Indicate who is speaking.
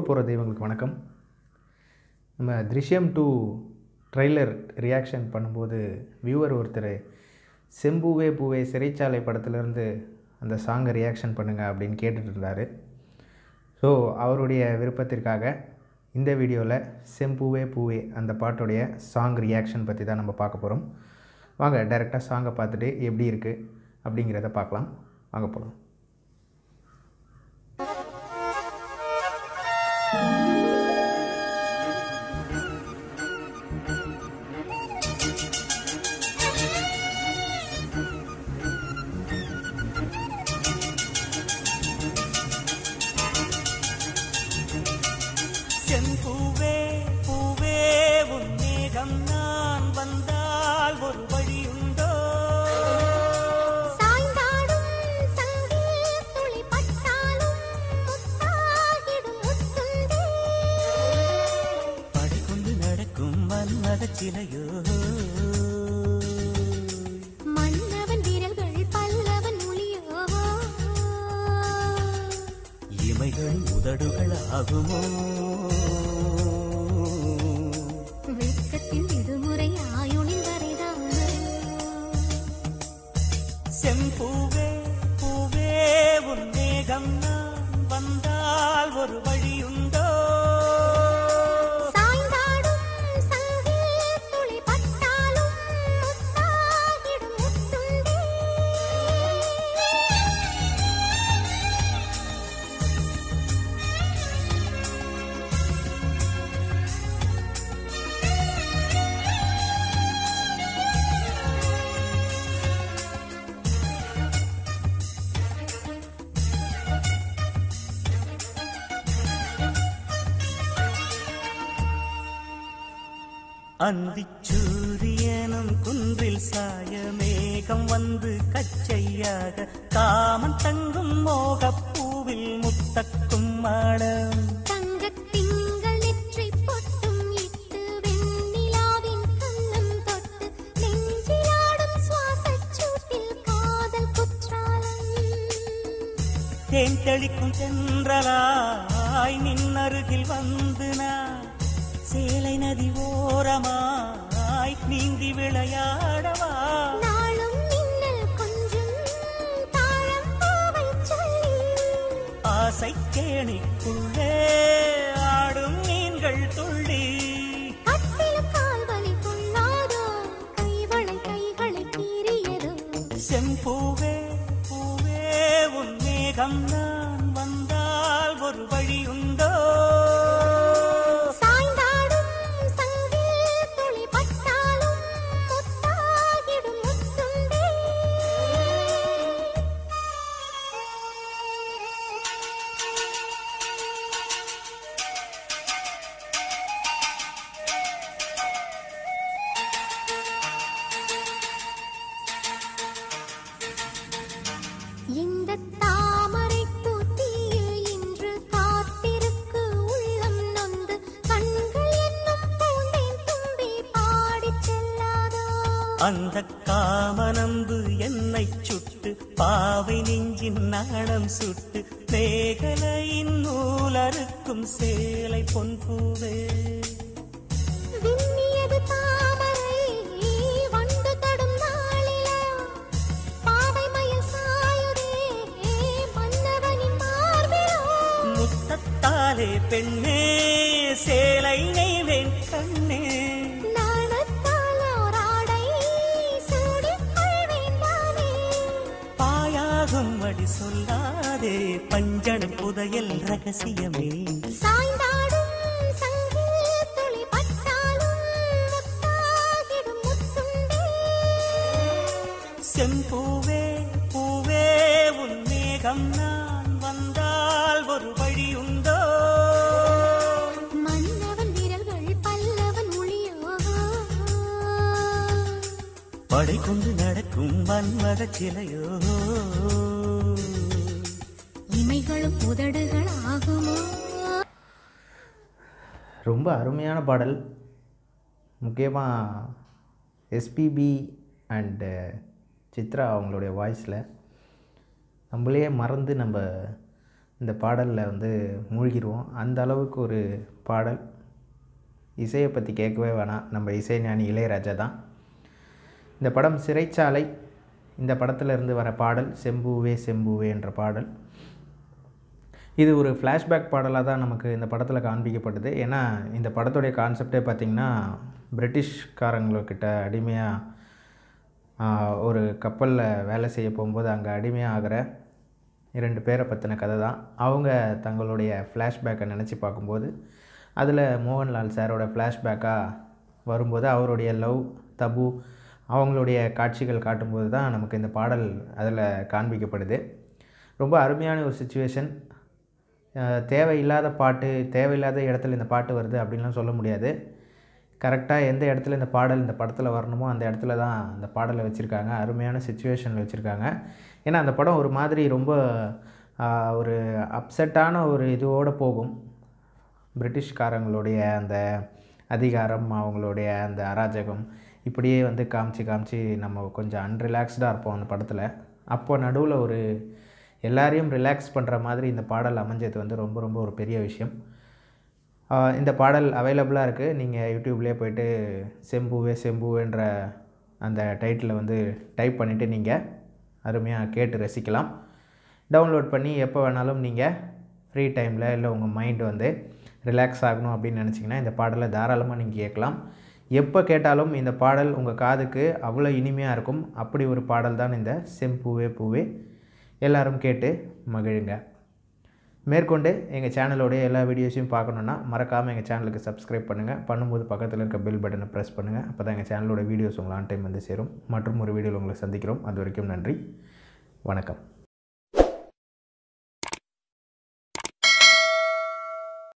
Speaker 1: போகிற தெய்வங்களுக்கு வணக்கம். நம்ம திருஷ்யம் 2 ட்ரெய்லர் ரியாக்ஷன் பண்ணும்போது வியூவர் ஒருத்தர் செம்பூவே பூவே சிறைச்சாலை படத்துலேருந்து அந்த சாங்கை ரியாக்ஷன் பண்ணுங்கள் அப்படின்னு கேட்டுட்டு இருந்தார். ஸோ அவருடைய விருப்பத்திற்காக இந்த வீடியோவில் செம்பூவே பூவே அந்த பாட்டுடைய சாங் ரியாக்ஷன் பற்றி தான் நம்ம பார்க்க போகிறோம். வாங்க டைரெக்டாக சாங்கை பார்த்துட்டு எப்படி இருக்குது அப்படிங்கிறத பார்க்கலாம். வாங்க போகலாம்.
Speaker 2: செம்பூவே பூவே உன் மேகம் நான் வந்தால் ஒரு வழி உண்டோ?
Speaker 3: சாய்ந்தாடும் சங்கில் துளி பட்டாலும் முத்தாகிடும் முத்துண்டே.
Speaker 2: படை கொண்டு நடக்கும் மன்மதச் சிலையோ,
Speaker 3: மன்னவன் விரல்கள் பல்லவன் மொழியோ.
Speaker 2: இமைகள் உதடுகள் ஆகுமோ?
Speaker 3: வெட்கத்தின் விடுமுறை ஆயுளின் வரைதானோ.
Speaker 2: செம்பூவே பூவே உன் மேகம் நான் வந்தால் ஒரு வழி உண்டோ?
Speaker 3: சாய்ந்தாடும் சங்கில் துளி பட்டாலும் முத்தாகிடும் முத்துண்டே.
Speaker 2: அந்திச் சூரியனும் குன்றில் சாய மேகம் வந்து கச்சையாக காமன் தங்கும் மோகப்பூவில் முத்தக்கும் மாடம்.
Speaker 3: தங்கத் திங்கள் நெற்றிப் பொட்டும் இட்டு வெண்ணிலாவின் கன்னம் தொட்டு நெஞ்சிலாடும் சுவாசச் சூட்டில் காதல் குற்றாலம்.
Speaker 2: தேன் தெளிக்கும் தென்றலாய் நின்னருகில் வந்து நான் சேலை நதி ஓரமாய் நீந்தி விளையாடவா?
Speaker 3: நாளும் மின்னல் கொஞ்சும் தாழம் பூவைச் சொல்லி
Speaker 2: ஆசைக் கேணிக்குள்ளே ஆடும் மீன்கள் துள்ளி.
Speaker 3: கட்டிலும் கால்வலி கொள்ளாதோ, கைவளை கைகளை கீறியதோ.
Speaker 2: செம்பூவே பூவே உன் மேகம் நான் வந்தால் ஒரு வழி உண்டோ?
Speaker 3: சாய்ந்தாடும் சங்கில் துளி பட்டாலும் முத்தாகிடும் முத்துண்டே. இந்தத் தாமரைப் பூத்தியில் இன்று காத்திருக்கு உள்ளம் நொந்து கண்கள் என்னும் பூந்தேன் தும்பி பாடிச் செல்லாதோ.
Speaker 2: அந்தக் காமனம்பு என்னைச் சுட்டு பாவை நெஞ்சின் நாணம் சுட்டு மேகலையின் நூலறுக்கும் சேலை பொன்பூவே.
Speaker 3: விண்ணியது தாமரை வண்டு தொடும் நாளிலா, பாவை மயில் சாயுதே மன்னவனின் மார்பிலோ.
Speaker 2: முத்தத்தாலே பெண்ணே சேலை நெய்வேன் கண்ணே.
Speaker 3: நாணத்தால் ஓராடை சூடிக் கொள்வேன் நானே.
Speaker 2: பாயாகும் அடி சொல்லாதே பஞ்சணம் புதையல் ரகசியமே.
Speaker 3: சாய்ந்தாடும் சங்கில் துளி பட்டாலும் முத்தாகிடும் முத்துண்டே.
Speaker 2: செம்பூவே பூவே உன் மேகம் நான் வந்தால் ஒரு வழி உண்டோ?
Speaker 3: மன்னவன் விரல்கள் பல்லவன் மொழியோ.
Speaker 2: படை கொண்டு நடக்கும் மன்மதச் சிலையோ,
Speaker 3: இமைகளும் உதடுகள் ஆகுமோ?
Speaker 1: ரொம்ப அருமையான பாடல். முக்கியமாக எஸ்பிபி அண்டு சித்ரா அவங்களுடைய வாய்ஸில் நம்மளே மறந்து நம்ம இந்த பாடலில் வந்து மூழ்கிடுவோம். அந்த அளவுக்கு ஒரு பாடல். இசையை பற்றி கேட்கவே வேணாம், நம்ம இசைஞானி இளையராஜா தான். இந்த படம் சிறைச்சாலை. இந்த படத்தில் இருந்து வர பாடல் செம்பூவே செம்பூவே என்ற பாடல். இது ஒரு ஃப்ளாஷ்பேக் பாடலாக தான் நமக்கு இந்த படத்தில் காண்பிக்கப்பட்டது. ஏன்னா இந்த படத்துடைய கான்செப்டே பார்த்திங்கன்னா பிரிட்டிஷ்காரங்கக்கிட்ட அடிமையாக ஒரு கப்பலில் வேலை செய்ய போகும்போது அங்கே அடிமையாக ஆகிற 2 பேரை பற்றின கதை தான். அவங்க தங்களுடைய ஃப்ளாஷ்பேக்கை நினச்சி பார்க்கும்போது அதில் மோகன்லால் சாரோட ஃப்ளாஷ்பேக்காக வரும்போது அவருடைய லவ் தபு அவங்களுடைய காட்சிகள் காட்டும்போது தான் நமக்கு இந்த பாடல் அதில் காண்பிக்கப்படுது. ரொம்ப அருமையான ஒரு சிச்சுவேஷன். தேவையில்லாத பாட்டு, தேவையில்லாத இடத்துல இந்த பாட்டு வருது அப்படின்லாம் சொல்ல முடியாது. கரெக்டாக எந்த இடத்துல இந்த பாடல் இந்த படத்தில் வரணுமோ அந்த இடத்துல தான் அந்த பாடலை வச்சுருக்காங்க. அருமையான சிச்சுவேஷனில் வச்சுருக்காங்க. ஏன்னா அந்த படம் ஒரு மாதிரி ரொம்ப ஒரு அப்செட்டான ஒரு இதுவோடு போகும். பிரிட்டிஷ்காரங்களுடைய அந்த அதிகாரம், அவங்களுடைய அந்த அராஜகம் இப்படியே வந்து காமிச்சு நம்ம கொஞ்சம் அன்ரிலாக்ஸ்டாக இருப்போம் அந்த படத்தில். அப்போ நடுவில் ஒரு எல்லாரையும் ரிலாக்ஸ் பண்ணுற மாதிரி இந்த பாடல் அமைஞ்சது வந்து ரொம்ப ரொம்ப ஒரு பெரிய விஷயம். இந்த பாடல் அவைலபிளாக இருக்குது. நீங்கள் யூடியூப்லேயே போய்ட்டு செம்பூவே செம்பூவேன்ற அந்த டைட்டிலை வந்து டைப் பண்ணிவிட்டு நீங்கள் அருமையாக கேட்டு ரசிக்கலாம். டவுன்லோட் பண்ணி எப்போ வேணாலும் நீங்கள் ஃப்ரீ டைமில் இல்லை உங்கள் மைண்டு வந்து ரிலாக்ஸ் ஆகணும் அப்படின்னு நினச்சிங்கன்னா இந்த பாடலை தாராளமாக நீங்கள் கேட்கலாம். எப்போ கேட்டாலும் இந்த பாடல் உங்கள் காதுக்கு அவ்வளோ இனிமையாக இருக்கும். அப்படி ஒரு பாடல் தான் இந்த செம்பூவே பூவே. எல்லோரும் கேட்டு மகிழுங்க. மேற்கொண்டு எங்கள் சேனலோடைய எல்லா வீடியோஸையும் பார்க்கணுன்னா மறக்காமல் எங்கள் சேனலுக்கு சப்ஸ்கிரைப் பண்ணுங்கள். பண்ணும்போது பக்கத்தில் இருக்க பெல் பட்டனை ப்ரெஸ் பண்ணுங்கள். அப்போ தான் எங்கள் சேனலோட வீடியோஸ் உங்களை ஆன் டைம் வந்து சேரும். மற்றும் ஒரு வீடியோவில் உங்களை சந்திக்கிறோம். அது வரைக்கும் நன்றி, வணக்கம்.